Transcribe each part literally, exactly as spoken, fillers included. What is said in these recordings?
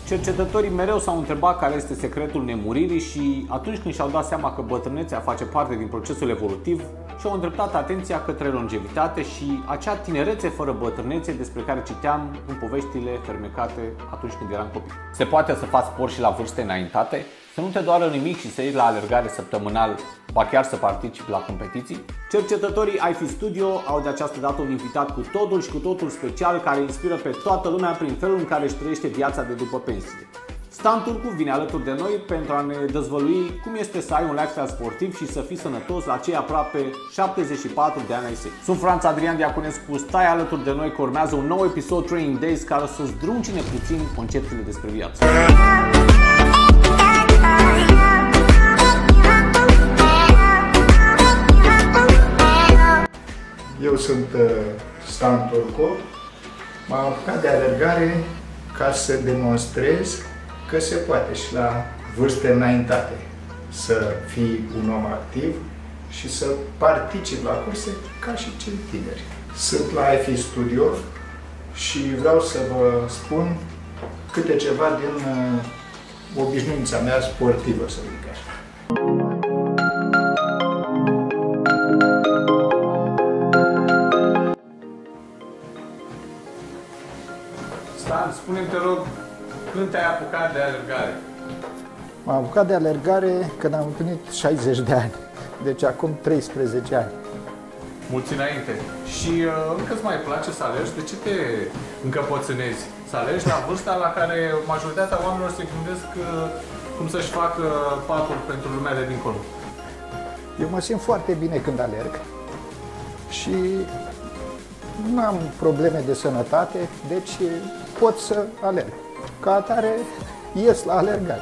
Cercetătorii mereu s-au întrebat care este secretul nemuririi și atunci când și-au dat seama că bătrânețea face parte din procesul evolutiv, și-au îndreptat atenția către longevitate și acea tinerețe fără bătrânețe despre care citeam în poveștile fermecate atunci când eram copii. Se poate să faci sport și la vârste înaintate? Să nu te doară nimic și să iei la alergare săptămânal, ba chiar să participi la competiții? Cercetătorii I F I Studio au de această dată un invitat cu totul și cu totul special care inspiră pe toată lumea prin felul în care își trăiește viața de după pensie. Stan Turcu vine alături de noi pentru a ne dezvălui cum este să ai un lifestyle sportiv și să fii sănătos la cei aproape șaptezeci și patru de ani ai săi. Sunt Franț Adrian Diaconescu, stai alături de noi că urmează un nou episod Training Days care o să-ți druncine puțin conceptele despre viață. Eu sunt Stan Turcu, m-am apucat de alergare ca să demonstrez că se poate și la vârste înaintate să fii un om activ și să participi la curse ca și cei tineri. Sunt la I F I Studio și vreau să vă spun câte ceva din uh, obișnuința mea sportivă, să zic așa. Stan, spune-mi, te rog, când te-ai apucat de alergare? M-am apucat de alergare când am împlinit șaizeci de ani, deci acum treisprezece ani. Mulți înainte. Și uh, încă îți mai place să alergi? De ce te încăpățânezi? Să alergi la vârsta la care majoritatea oamenilor se gândesc uh, cum să-și facă patul pentru lumea de dincolo? Eu mă simt foarte bine când alerg și nu am probleme de sănătate, deci pot să alerg. Ca atare, ies la alergare.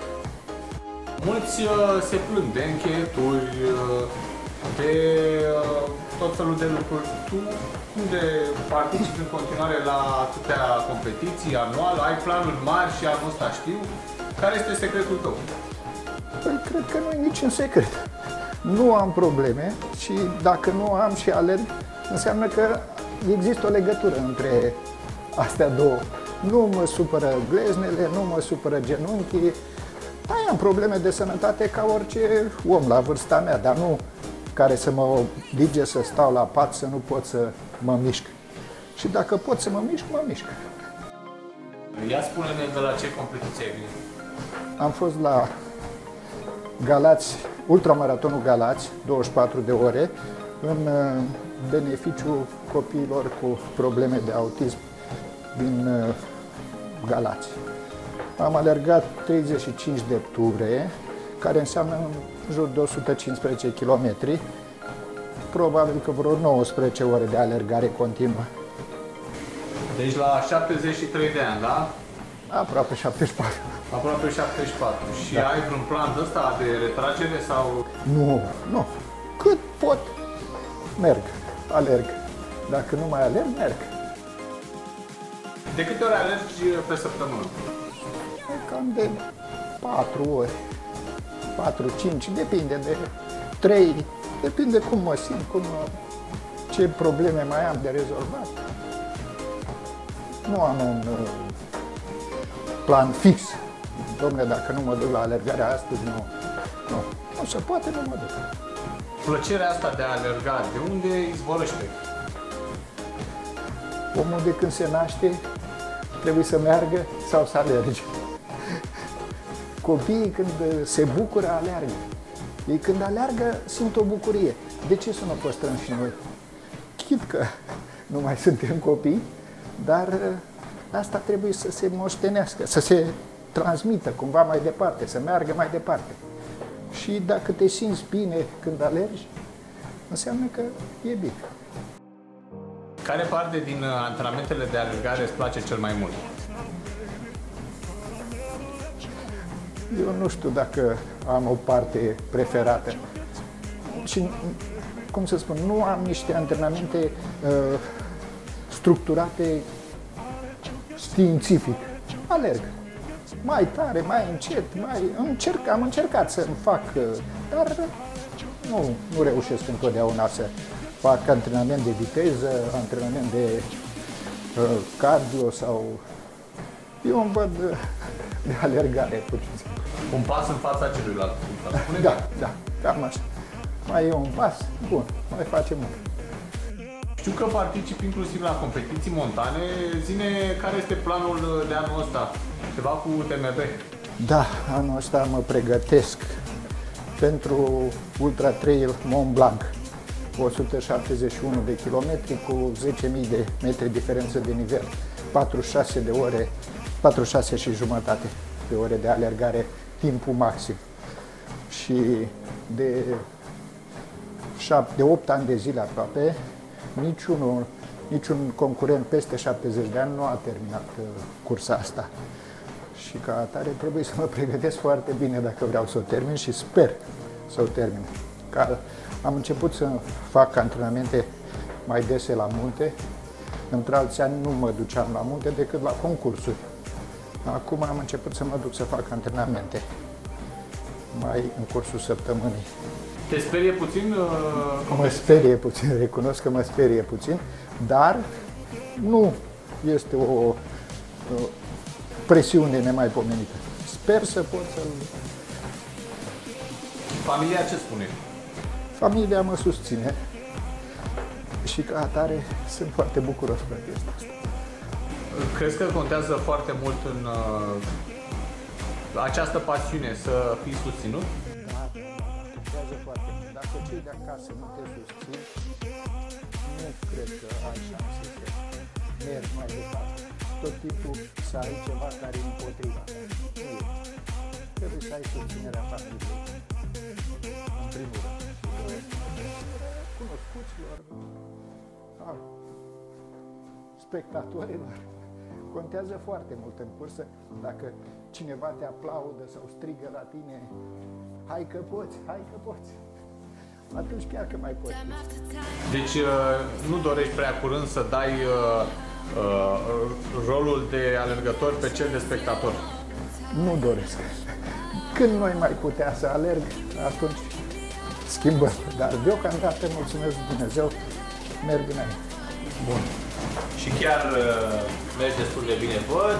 Mulți uh, se plâng de încheieturi, uh, de uh, tot felul de lucruri. Tu unde participi în continuare la atâtea competiții anual? Ai planuri mari și anul ăsta știu. Care este secretul tău? Păi, cred că nu e niciun secret. Nu am probleme și dacă nu am și alerg, înseamnă că există o legătură între astea două. Nu mă supără gleznele, nu mă supără genunchii. Mai am probleme de sănătate ca orice om la vârsta mea, dar nu care să mă oblige să stau la pat, să nu pot să mă mișc. Și dacă pot să mă mișc, mă mișc. Ia spune-ne de la ce competiție ai venit. Am fost la Galați, ultramaratonul Galați, douăzeci și patru de ore, în beneficiul copiilor cu probleme de autism din Galați. Am alergat treizeci și cinci de ture, care înseamnă în jur de o sută cincisprezece kilometri, probabil că vreo nouăsprezece ore de alergare continuă. Deci la șaptezeci și trei de ani, da? Aproape șaptezeci și patru. Aproape șaptezeci și patru. Și da. Ai vreun plan de ăsta de retragere sau? Nu, nu. Cât pot, merg, alerg. Dacă nu mai alerg, merg. De câte ori alergi pe săptămână? Cam de patru ori, patru, cinci, depinde de trei, depinde cum mă simt, cum, ce probleme mai am de rezolvat. Nu am un uh, plan fix. Dom'le, dacă nu mă duc la alergarea astăzi, nu, nu, nu se poate, nu mă duc. Plăcerea asta de a alerga, de unde izvorăște? Omul de când se naște trebuie să meargă sau să alerge. Copiii când se bucură, aleargă. Ei când aleargă simt o bucurie. De ce să nu păstrăm și noi? Chit că nu mai suntem copii, dar asta trebuie să se moștenească, să se transmită cumva mai departe, să meargă mai departe. Și dacă te simți bine când alergi, înseamnă că e bine. Care parte din antrenamentele de alergare îți place cel mai mult? Eu nu știu dacă am o parte preferată. Și, cum să spun, nu am niște antrenamente uh, structurate științific. Alerg. Mai tare, mai încet, mai încerc, am încercat să-mi fac, dar nu, nu reușesc întotdeauna să fac antrenament de viteză, antrenament de uh, cardio sau... Eu îmi văd de alergare, pur și simplu. Un pas în fața celuilalt. Da, da, cam așa. Mai e un pas, bun, mai facem unul. Știu că participi inclusiv la competiții montane. Zine care este planul de anul ăsta? Ceva cu U T M B? Da, anul ăsta mă pregătesc pentru Ultra Trail Mont Blanc. o sută șaptezeci și unu de kilometri cu zece mii de metri diferență de nivel. patruzeci și șase de ore, patruzeci și șase și jumătate de ore de alergare, timpul maxim. Și de de opt ani de zile aproape, niciunul, niciun concurent peste șaptezeci de ani nu a terminat uh, cursa asta. Și ca atare trebuie să mă pregătesc foarte bine dacă vreau să o termin și sper să o termin. Ca, am început să fac antrenamente mai dese la munte. Într-alți ani nu mă duceam la munte decât la concursuri. Acum am început să mă duc să fac antrenamente mai în cursul săptămânii. Te sperie puțin? Uh, mă sperie puțin, recunosc că mă sperie puțin, dar nu este o, o presiune nemaipomenită. Sper să pot să... Familia ce spune? Familia mă susține și ca atare sunt foarte bucuros de chestia asta. Crezi că contează foarte mult în uh, această pasiune să fii susținut? Da, contează foarte mult. Dacă cei de acasă nu te susțin, nu cred că ai șanse să mergi mai departe. Tot timpul să ai ceva care e împotriva ta. Nu e. Trebuie să ai susținerea familiei. În primul rând. Cunoscuților, spectatorilor. Contează foarte mult în cursă dacă cineva te aplaudă sau strigă la tine hai că poți, hai că poți. Atunci chiar că mai poți. Deci nu dorești prea curând să dai uh, uh, rolul de alergător pe cel de spectator? Nu doresc. Când noi mai putea să alerg, atunci schimbăm. Dar deocamdată, mulțumesc Dumnezeu, merg înainte. Bun. Și chiar uh, mergi destul de bine, văd.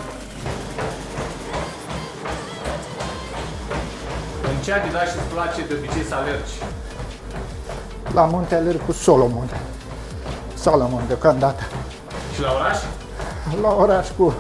În ce adidas îți place de obicei să alergi? La munte alerg cu Solomon. Solomon deocamdată. Și la oraș? La oraș cu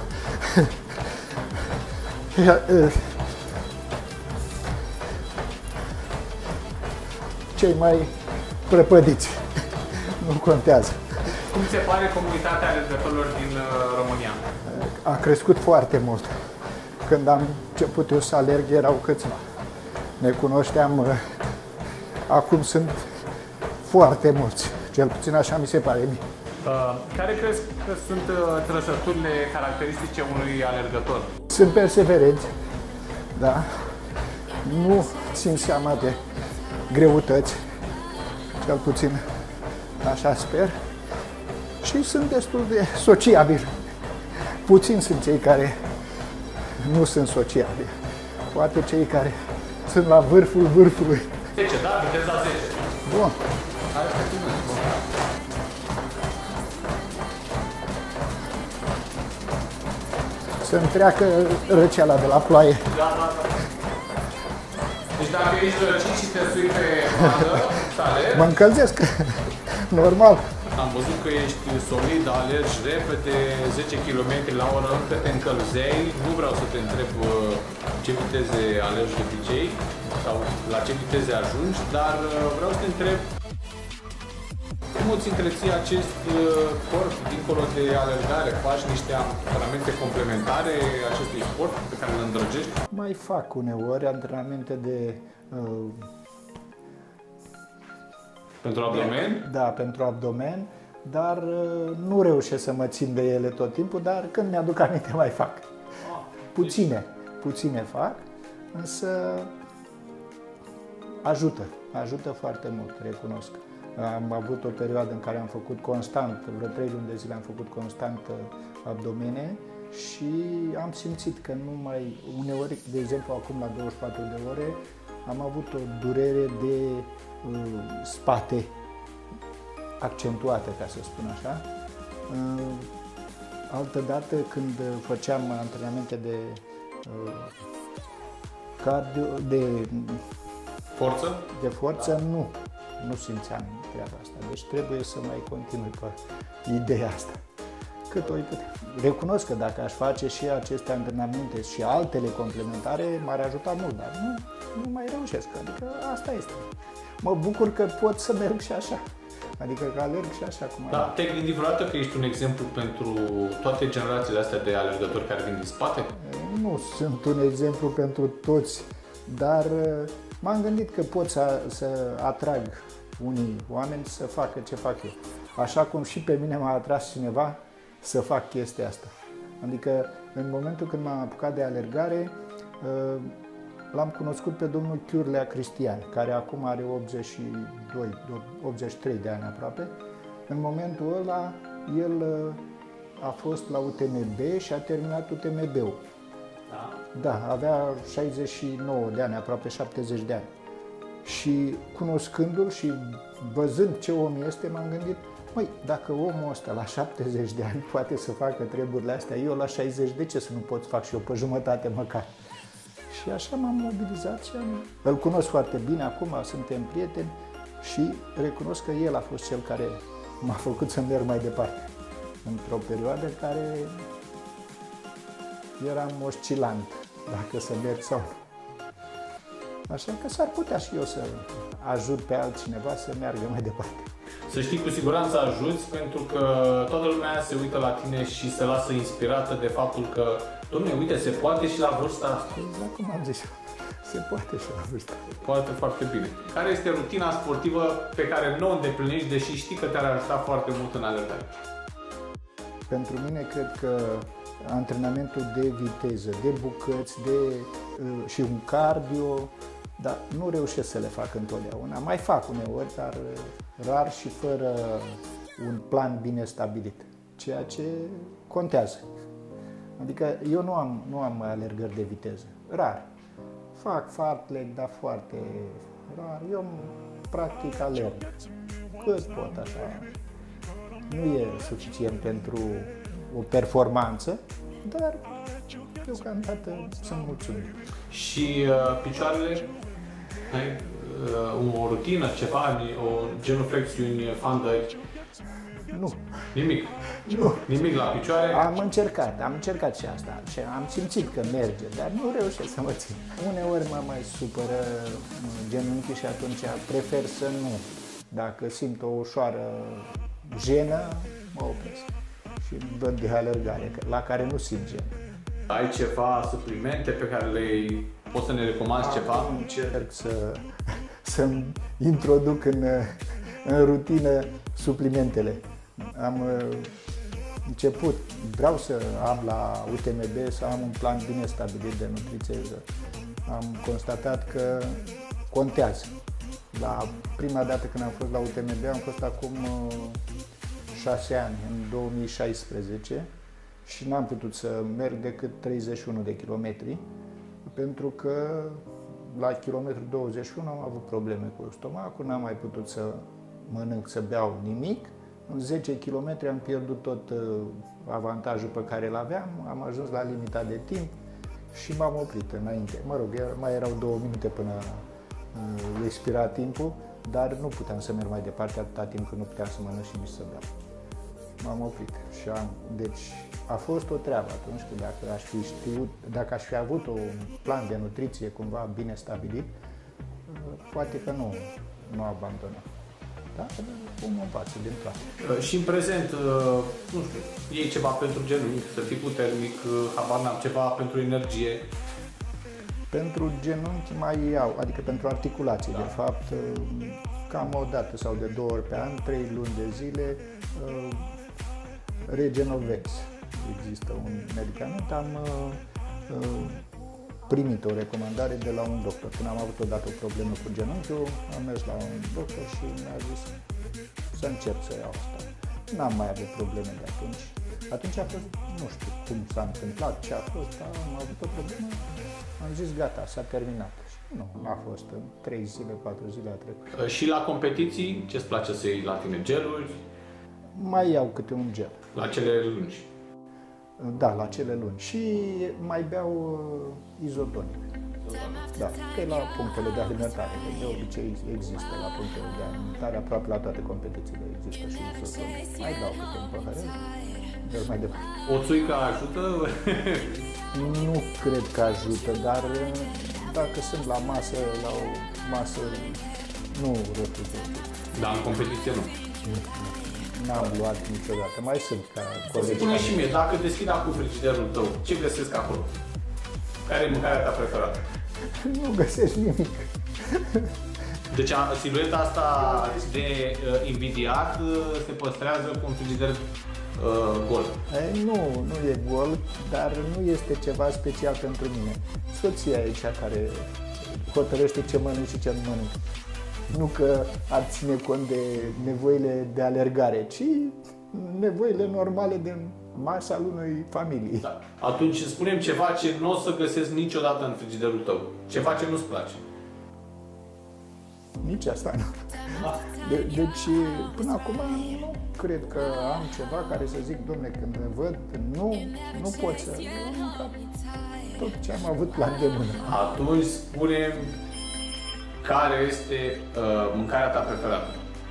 cei mai prăpădiți. Nu contează. Cum se pare comunitatea alergătorilor din România? A crescut foarte mult. Când am început eu să alerg, erau câțiva. Ne cunoșteam, acum sunt foarte mulți. Cel puțin așa mi se pare mie. Uh, care crezi că sunt uh, trăsăturile caracteristice unui alergător? Sunt perseverenți, da? Nu țin seama de greutăți, cel puțin așa sper. Și sunt destul de sociabili. Puțini sunt cei care nu sunt sociabili. Poate cei care sunt la vârful vârfului. zece, da? Viteza zece. Bun. Hai să continuăm. Să-mi treacă răceala de la ploaie. Da, da, da. Deci dacă ești răcit și te sui pe bandă, tale... Mă încălzesc. Normal. Am văzut că ești solid, alergi repede, zece kilometri la oră, încă te încălzeai. Nu vreau să te întreb ce viteze alergi de obicei sau la ce viteze ajungi, dar vreau să te întreb cum îți întreții acest corp dincolo de alergare? Faci niște antrenamente complementare acestui sport pe care îl îndrăgești? Mai fac uneori antrenamente de... Uh, pentru abdomen? Da, pentru abdomen, dar uh, nu reușesc să mă țin de ele tot timpul, dar când mi-aduc aminte mai fac. Puține, puține fac, însă ajută, ajută foarte mult, recunosc. Am avut o perioadă în care am făcut constant, vreo trei luni de zile am făcut constant abdomene și am simțit că nu mai, uneori, de exemplu, acum la douăzeci și patru de ore, am avut o durere de uh, spate accentuată, ca să spun așa. Uh, altă dată, când făceam antrenamente de Cardio, de forță? De forță da. nu, nu simțeam treaba asta. Deci trebuie să mai continui pe ideea asta. Cât o Recunosc că dacă aș face și aceste antrenamente și altele complementare, m-ar ajuta mult, dar nu, nu mai reușesc. Adică asta este. Mă bucur că pot să merg și așa. Adică că alerg și așa cum Da, te-ai gândit vreodată că ești un exemplu pentru toate generațiile astea de alergători care vin din spate? Nu sunt un exemplu pentru toți, dar m-am gândit că pot să, să atrag unii oameni să facă ce fac eu. Așa cum și pe mine m-a atras cineva să fac chestia asta. Adică în momentul când m-am apucat de alergare, l-am cunoscut pe domnul Chiurlea Cristian, care acum are optzeci și doi, optzeci și trei de ani aproape. În momentul ăla, el a fost la U T M B și a terminat U T M B-ul. Da. Da, avea șaizeci și nouă de ani, aproape șaptezeci de ani. Și cunoscându-l și văzând ce om este, m-am gândit, măi, dacă omul ăsta la șaptezeci de ani poate să facă treburile astea, eu la șaizeci, de ce să nu pot să fac și eu pe jumătate măcar? Și așa m-am mobilizat și am... Îl cunosc foarte bine acum, suntem prieteni și recunosc că el a fost cel care m-a făcut să merg mai departe. Într-o perioadă în care eram oscilant, dacă să merg sau nu. Așa că s-ar putea și eu să ajut pe altcineva să meargă mai departe. Să știi, cu siguranță ajuți, pentru că toată lumea se uită la tine și se lasă inspirată de faptul că, dom'le, uite, se poate și la vârsta asta. Exact cum am zis eu, se poate și la vârsta asta. Poate foarte bine. Care este rutina sportivă pe care nu o îndeplinești, deși știi că te-ar ajuta foarte mult în alergare? Pentru mine, cred că antrenamentul de viteză, de bucăți, de, uh, și un cardio, dar nu reușesc să le fac întotdeauna. Mai fac uneori, dar rar și fără un plan bine stabilit, ceea ce contează. Adică eu nu am, nu am alergări de viteză, rar. Fac fartlek, dar foarte rar. Eu practic alerg cât pot așa. Nu e suficient pentru o performanță, dar deocamdată sunt mulțumit. Și uh, picioarele? Ai uh, o rutină, ceva, o genuflexiuni, fandări? Nu. Nimic? Nu. Nimic la picioare? Am încercat, am încercat și asta și am simțit că merge, dar nu reușesc să mă țin. Uneori mă mai supără genunchii și atunci prefer să nu. Dacă simt o ușoară jenă, mă opresc și văd de alergare, la care nu simt jenă. Ai ceva suplimente pe care le poți să ne recomanzi ceva? Încerc să, să-mi introduc în, în rutină suplimentele. Am început, vreau să am la U T M B să am un plan bine stabilit de nutriție. Am constatat că contează. La prima dată când am fost la U T M B am fost acum șase ani, în două mii șaisprezece, și n-am putut să merg decât treizeci și unu de kilometri, pentru că la kilometru douăzeci și unu am avut probleme cu stomacul, n-am mai putut să mănânc, să beau nimic. În zece kilometri am pierdut tot avantajul pe care îl aveam, am ajuns la limita de timp și m-am oprit înainte. Mă rog, mai erau două minute până expira timpul, dar nu puteam să merg mai departe atâta timp când nu puteam să mănânc și nici să beau. M-am oprit și am, deci a fost o treabă atunci, că dacă aș fi știut, dacă aș fi avut un plan de nutriție cumva bine stabilit, poate că nu, nu abandonam. Dar cum învață din toate. Și în prezent, nu știu, iei ceva pentru genunchi, să fii puternic, habar n-am, ceva pentru energie? Pentru genunchi mai iau, adică pentru articulații, da. De fapt, cam o dată sau de două ori pe an, trei luni de zile, Regenovez. Există un medicament, am primit o recomandare de la un doctor. Când am avut odată o problemă cu genunchiul, am mers la un doctor și mi-a zis să încep să iau asta. N-am mai avut probleme de atunci. Atunci a fost, nu știu cum s-a întâmplat, ce a fost, am avut o problemă, am zis gata, s-a terminat. Nu, a fost în trei zile, patru zile a trecut. Și la competiții, ce-ți place să iei la tine? Geluri? Mai iau câte un gel. La cele lungi? Da, la cele luni. Și mai beau uh, izotonic. Da, că la punctele de alimentare. De obicei există la punctele de alimentare, aproape la toate competițiile există și izotonic. Mai dau câte un păhărel, merg mai departe. O țuică ajută? Nu cred că ajută, dar dacă sunt la masă, la o masă, nu refuzez. Dar în competiție nu. N-am luat niciodată, mai sunt ca colegi. Spune și mie, dacă deschid acum frigiderul tău, ce găsesc acolo? Care e mâncarea ta preferată? Nu găsești nimic. Deci silueta asta de uh, invidiat uh, se păstrează cu un frigider uh, gol. E, nu, nu e gol, dar nu este ceva special pentru mine. Soția e cea care hotărăște ce mănânc și ce nu mănânc. Nu că ar ține cont de nevoile de alergare, ci nevoile normale de masa al unei familii. Da. Atunci spunem ceva ce nu o să găsesc niciodată în frigiderul tău. Ceva ce nu-ți place. Nici asta nu. Da. De, deci, până acum nu cred că am ceva care să zic, dom'le, când me văd, nu, nu pot să... Tot ce am avut la îndemână. Atunci spunem care este uh, mâncarea ta preferată.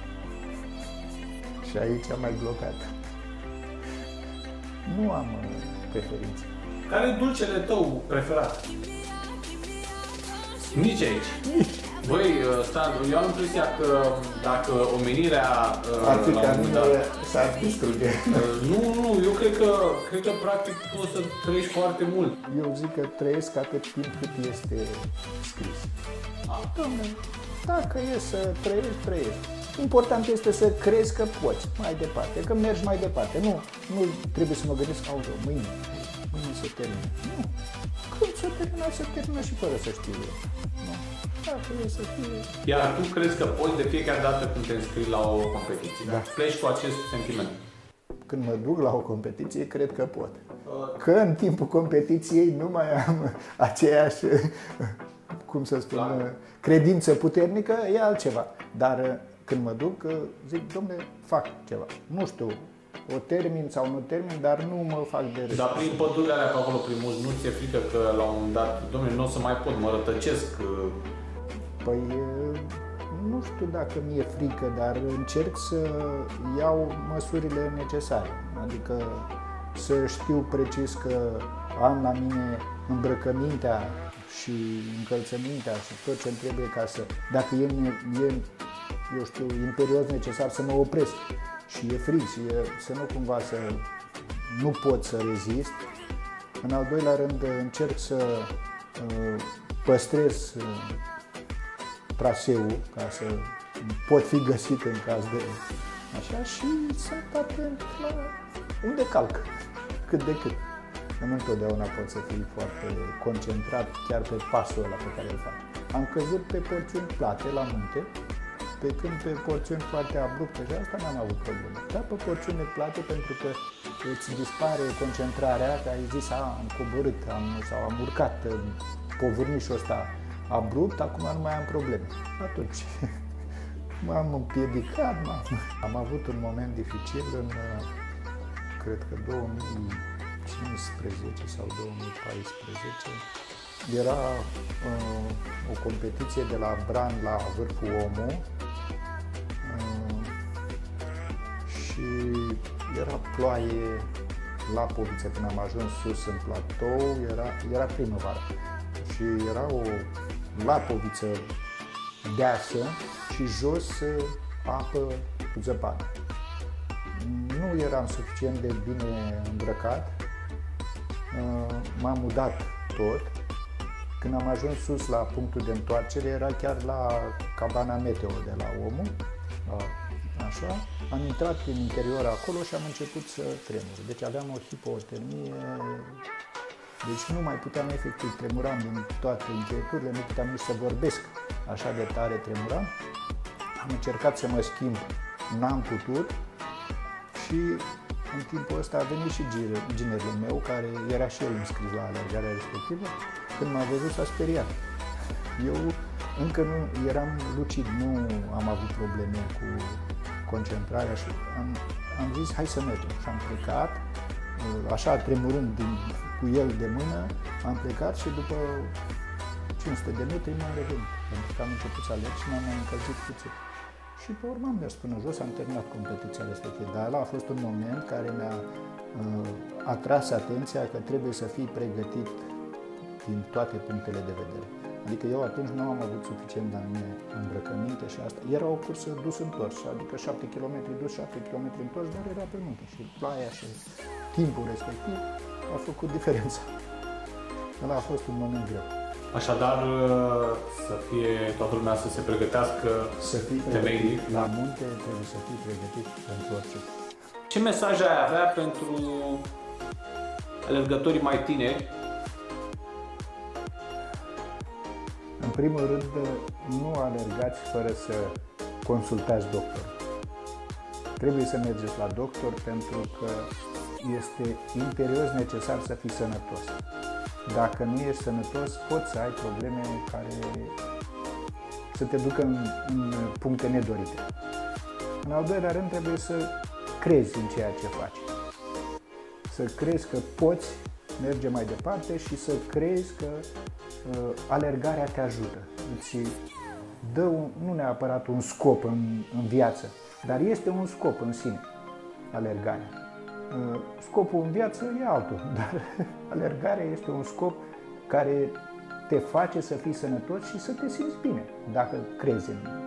Și aici am mai blocat. Nu am uh, preferințe. Care e dulcele tău preferat? Nici aici. Nici. Băi, Stan, eu am impresia că dacă omenirea ar fi la ca un moment mine dat, s-ar distruge. Nu, nu, eu cred că, cred că practic poți să trăiești foarte mult. Eu zic că trăiesc atât timp cât este scris. Dom'le, dacă e să trăiești, trăiești. Important este să crezi că poți mai departe, că mergi mai departe. Nu, nu trebuie să mă gândesc, auzi, mâine, mâine se termină. Nu, când se termină, se termină și fără să știu eu. Nu. Dacă e să fie... Iar tu crezi că poți de fiecare dată când te înscrii la o competiție? Da. Pleci cu acest sentiment? Când mă duc la o competiție, cred că pot. Că în timpul competiției nu mai am aceeași, cum să spun, Clar. credință puternică, e altceva. Dar când mă duc, zic, dom'le, fac ceva. Nu știu, o termin sau nu termin, dar nu mă fac de râs. Dar prin pădurile alea pe acolo, prin munți, nu ți-e frică că la un moment dat, dom'le, nu o să mai pot, mă rătăcesc? Păi, nu știu dacă mi-e frică, dar încerc să iau măsurile necesare. Adică să știu precis că am la mine îmbrăcămintea și încălțămintea și tot ce-mi trebuie ca să... Dacă e, e eu știu, imperios necesar să mă opresc și e frig și e, să nu cumva să... nu pot să rezist. În al doilea rând încerc să uh, păstrez uh, traseul ca să pot fi găsit în caz de așa și sunt atent la unde calc, cât de cât. Nu întotdeauna pot să fii foarte concentrat chiar pe pasul ăla pe care îl faci. Am căzut pe porțiuni plate la munte, pe când pe porțiuni foarte abrupte și asta n-am avut probleme. Dar pe porțiuni plate, pentru că îți dispare concentrarea, că ai zis, a, am coborât am, sau am urcat povârnișul ăsta abrupt, acum nu mai am probleme. Atunci m-am împiedicat, m-am... am avut un moment dificil în, cred că două mii cincisprezece sau două mii paisprezece. Era uh, o competiție de la Bran la Vârful Omu uh, și era ploaie, Lapoviță, când am ajuns sus în platou, era, era primăvară și era o lapoviță deasă și jos apă cu zăpadă. Nu eram suficient de bine îmbrăcat, m-am udat tot. Când am ajuns sus la punctul de întoarcere, era chiar la cabana meteo de la Omu, așa. Am intrat în interior acolo și am început să tremur. Deci aveam o hipotermie, deci nu mai puteam efectiv, tremuram din toate încheieturile, nu puteam nici să vorbesc, așa de tare tremuram. Am încercat să mă schimb, n-am putut și în timpul ăsta a venit și ginerul meu, care era și el înscris la alergarea respectivă. Când m-a văzut, s-a speriat. Eu încă nu eram lucid, nu am avut probleme cu concentrarea și am, am zis, hai să mergem. Și am plecat așa tremurând din, cu el de mână, am plecat și după cinci sute de metri m-am revenit, pentru că am început să alerg și m-am mai încălzit puțin. Și pe urmă am mers până jos, am terminat competiția respectivă, dar ăla a fost un moment care mi-a uh, atras atenția că trebuie să fii pregătit din toate punctele de vedere. Adică eu atunci nu am avut suficient de îmbrăcăminte și asta. Era o cursă dus-întors, adică șapte kilometri dus, șapte kilometri întors, dar era pe munte și ploaia și timpul respectiv a făcut diferența. Ăla a fost un moment greu. Așadar, să fie toată lumea să se pregătească să fii temeinic. La munte trebuie să fii pregătit pentru orice. Ce mesaj ai avea pentru alergătorii mai tineri? În primul rând, nu alergați fără să consultați doctor. Trebuie să mergeți la doctor pentru că este imperios necesar să fii sănătos. Dacă nu ești sănătos, poți să ai probleme care să te ducă în, în puncte nedorite. În al doilea rând, trebuie să crezi în ceea ce faci. Să crezi că poți merge mai departe și să crezi că uh, alergarea te ajută. Îți dă un, nu neapărat un scop în, în viață, dar este un scop în sine, alergarea. Uh, scopul în viață e altul, dar alergarea este un scop care te face să fii sănătos și să te simți bine, dacă crezi în el.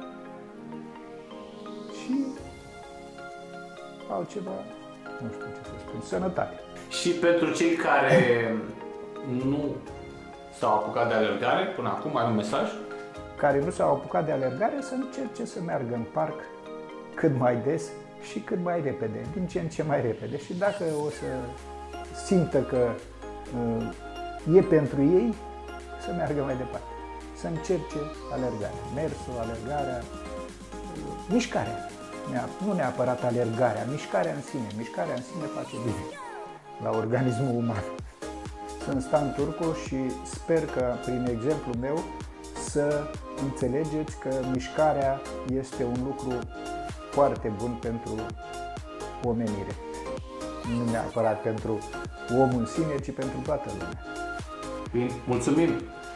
Și altceva, nu știu ce să spun, sănătate. Și pentru cei care nu s-au apucat de alergare până acum, ai un mesaj? Care nu s-au apucat de alergare să încerce să meargă în parc cât mai des și cât mai repede, din ce în ce mai repede. Și dacă o să simtă că uh, e pentru ei, să meargă mai departe. Să încerce alergarea, mersul, alergarea, uh, mișcarea. Nu neapărat alergarea, mișcarea în sine. Mișcarea în sine face bine la organismul uman. Sunt Stan Turcu și sper că prin exemplul meu să înțelegeți că mișcarea este un lucru foarte bun pentru omenire. Nu neapărat pentru omul în sine, ci pentru toată lumea. Bine, mulțumim!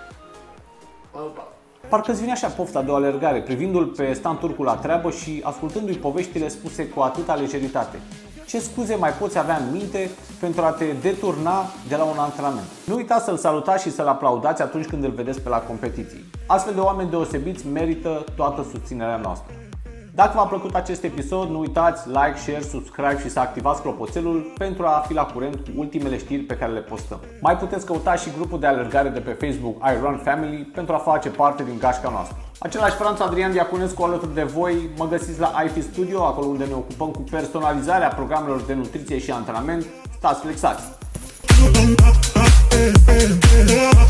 Parcă îți vine așa pofta de o alergare, privindu-l pe Stan Turcu la treabă și ascultându-i poveștile spuse cu atâta lejeritate. Ce scuze mai poți avea în minte pentru a te deturna de la un antrenament? Nu uitați să-l salutați și să-l aplaudați atunci când îl vedeți pe la competiții. Astfel de oameni deosebiți merită toată susținerea noastră. Dacă v-a plăcut acest episod, nu uitați like, share, subscribe și să activați clopoțelul pentru a fi la curent cu ultimele știri pe care le postăm. Mai puteți căuta și grupul de alergare de pe Facebook I Run Family pentru a face parte din gașca noastră. Același Franț Adrian Diaconescu alături de voi, mă găsiți la I F Studio, acolo unde ne ocupăm cu personalizarea programelor de nutriție și antrenament. Stați flexați!